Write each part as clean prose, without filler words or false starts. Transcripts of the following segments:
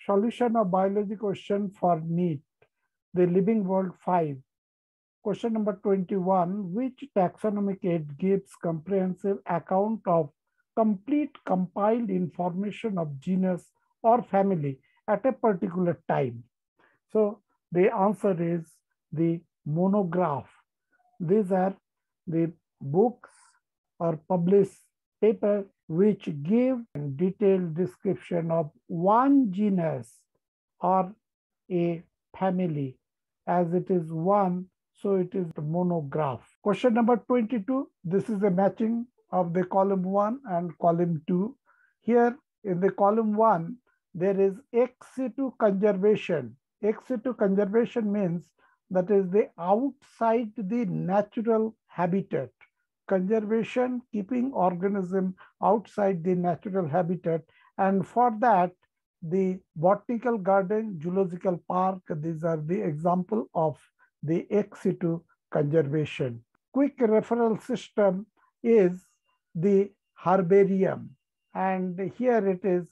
Solution of biology question for NEET, the Living World 5. Question number 21. Which taxonomic aid gives comprehensive account of complete compiled information of genus or family at a particular time? So the answer is the monograph. These are the books or published paper which give a detailed description of one genus or a family. As it is one, so it is the monograph. Question number 22. This is a matching of the column 1 and column 2. Here in the column 1, there is ex situ conservation. Ex situ conservation means that is the outside the natural habitat. Conservation, keeping organism outside the natural habitat, and for that the botanical garden, zoological park, these are the example of the ex situ conservation. Quick referral system is the herbarium, and here it is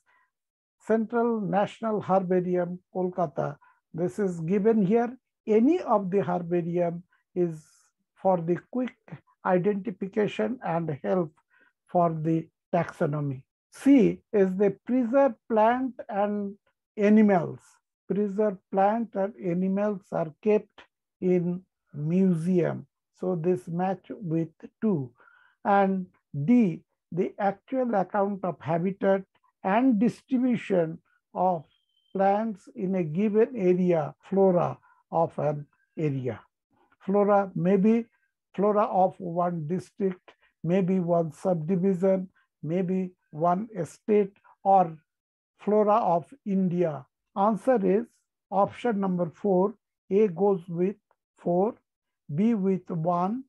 Central National Herbarium, Kolkata. This is given here. Any of the herbarium is for the quick identification and help for the taxonomy. C is the preserved plant and animals. Preserved plant and animals are kept in museum. So this match with 2. And D, the actual account of habitat and distribution of plants in a given area, flora of an area. Flora may be flora of one district, maybe one subdivision, maybe one state, or flora of India. Answer is option number 4. A goes with 4, B with 1,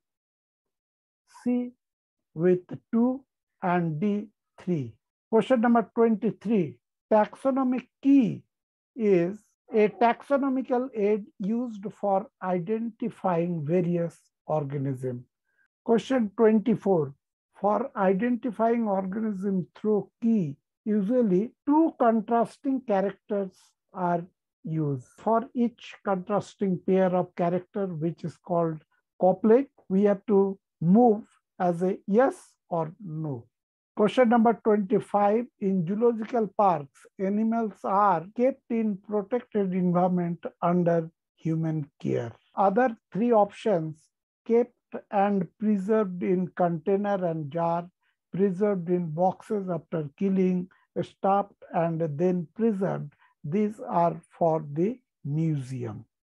C with 2, and D 3. Question number 23. Taxonomic key is a taxonomical aid used for identifying various organisms. Question 24. For identifying organisms through key, usually 2 contrasting characters are used. For each contrasting pair of character, which is called couplet, we have to move as a yes or no. Question number 25. In zoological parks, animals are kept in protected environment under human care. Other 3 options: kept and preserved in container and jar, preserved in boxes after killing, stuffed and then preserved. These are for the museum.